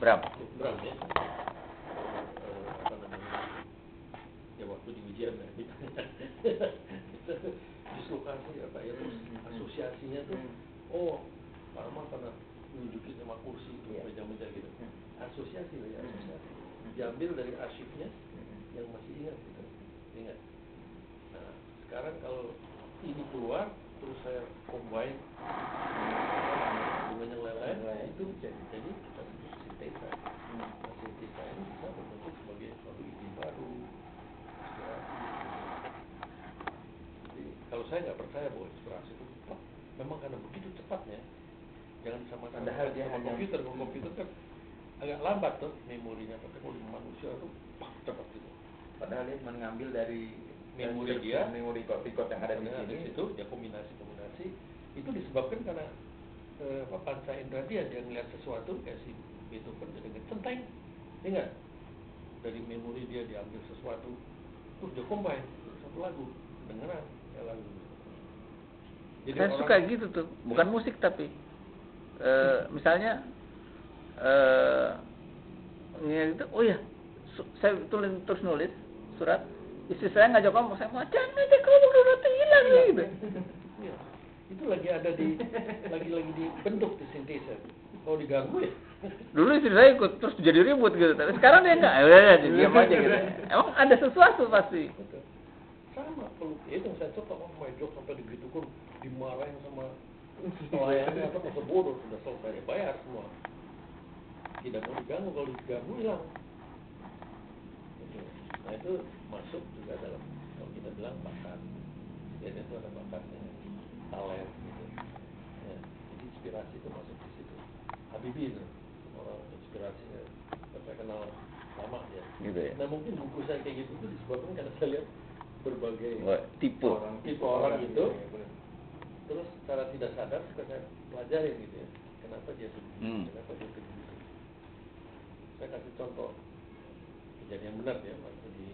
Bram ya. Apa namanya? Ya waktu di ujian ya ditanya. Dislokasi apa ya terus asosiasinya tuh Pak Ahmad pernah nunjukin sama kursi itu meja-meja gitu. Asosiasi loh ya, asosiasi. Diambil dari arsipnya yang masih ingat gitu. Ingat. Nah, sekarang kalau ini keluar terus saya combine dengan yang lain-lain itu jadi kita sebut sintesa. Nah, sintesa ini bisa berbentuk sebagai suatu ide baru, inspirasi. Jadi kalau saya nggak percaya bahwa inspirasi itu cepat, memang karena begitu cepatnya. Jangan sama-sama sama komputer. Kalau komputer kan agak lambat tuh memorinya, tapi kalau manusia itu cepat gitu. Padahal dia mengambil dari memori dia, memori code yang ada di sini, itu dia kombinasi itu disebabkan karena panca indera dia ngelihat sesuatu kayak si Beethoven dia dengar centeng, ingat dari memori dia diambil sesuatu terus dia combine satu lagu kedengeran kayak lagu. Jadi saya suka gitu tuh, bukan musik tapi misalnya gitu, saya terus nulis surat, istri saya ngajak ngomong, saya mau jangan ngajak ngomong udah hilang gitu. Ya, itu lagi ada di lagi dibentuk di sintesa. Kalau diganggu ya. Dulu istri saya ikut terus jadi ribut gitu, tapi sekarang dia enggak, ya diam aja gitu. Emang ada sesuatu pasti. Betul. Sama kalau itu saya coba joke sampai begitu pun dimarahin sama pelayannya atau masa bodoh sudah selesai bayar semua. Tidak mau diganggu, kalau diganggu hilang. Nah itu masuk juga dalam kalau kita bilang bakat. Jadi itu ada bakatnya, talent gitu. Ya, jadi inspirasi itu masuk di situ. Habibie itu orang inspirasinya saya kenal lama dia. Gitu ya. Nah mungkin buku saya kayak gitu itu disebabkan karena saya lihat berbagai tipe orang gitu. Terus secara tidak sadar saya pelajarin gitu ya. Kenapa dia begini, kenapa dia begitu. Saya kasih contoh kejadian benar ya waktu di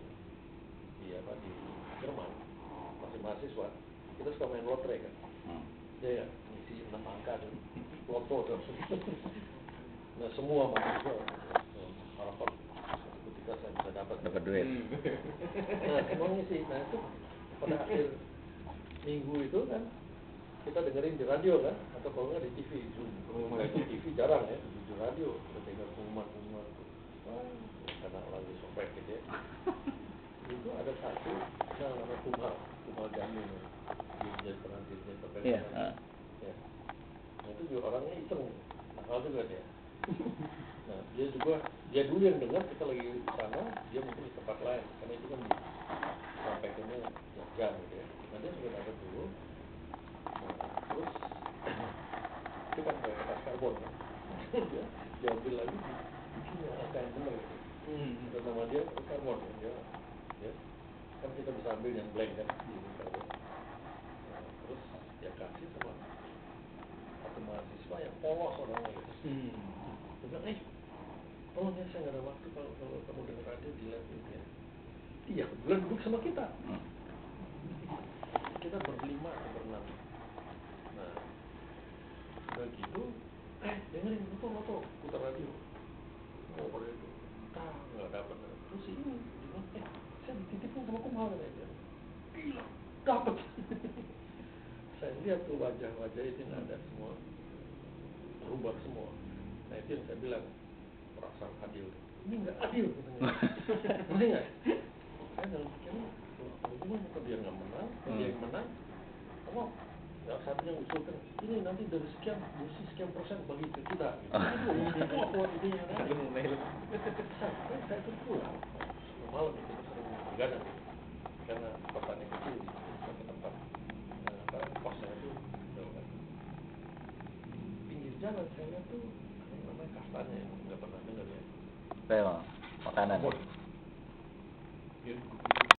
Jerman masih mahasiswa kita suka main lotre kan. Ya ngisi 6 angka tuh loto tuh. Nah semua mahasiswa harapan ketika saya bisa dapat duit. Nah semua ngisi. Nah itu pada akhir minggu itu kan kita dengerin di radio kan atau kalau nggak di TV. Di TV jarang ya, di radio kita dengar pengumuman itu. Karena lagi sopek gitu ya. Itu ada satu namanya Kumal Jamil dia pernah dirjen perdagangan. Ya. Nah itu juga orangnya iseng, nakal juga dia. Nah dia dulu yang dengar kita lagi di sana, dia mungkin di tempat lain karena itu kan disampaikannya jam gitu ya. Nah dia sudah dapat dulu. Nah, terus itu kan kayak kertas karbon kan. Dia ambil lagi bikin yang angka yang benar gitu. Dan nama dia karbon ya. Kan kita bisa ambil yang blank kan di karbon. Nah, terus dia kasih sama satu mahasiswa yang polos orangnya gitu. Dia bilang, tolong ya saya nggak ada waktu kalau kamu dengar radio dilihat gitu ya. Iya, kebetulan duduk sama kita. Kita berlima atau berenam. Nah, udah gitu, dengerin loto putar radio. Pada itu, nggak dapat. Terus ini, saya dititipin sama Kumal aja. Gila, dapat. Saya lihat tuh wajah-wajah itu nggak ada semua, berubah semua. Nah itu yang saya bilang perasaan adil. Ini nggak adil katanya. Ngerti nggak? Saya dalam pikiran, gimana kalau dia nggak menang, kalau dia yang menang, kamu nggak satunya usulkan ini nanti dari sekian persen bagi ke kita. Gitu. Itu buat ide yang ada. Saya tuh pulang malam itu sering begadang karena kosannya kecil di tempat kosnya itu jauh kan. Pinggir jalan saya lihat tuh namanya kastanya nggak pernah dengar ya. Makanan. Dia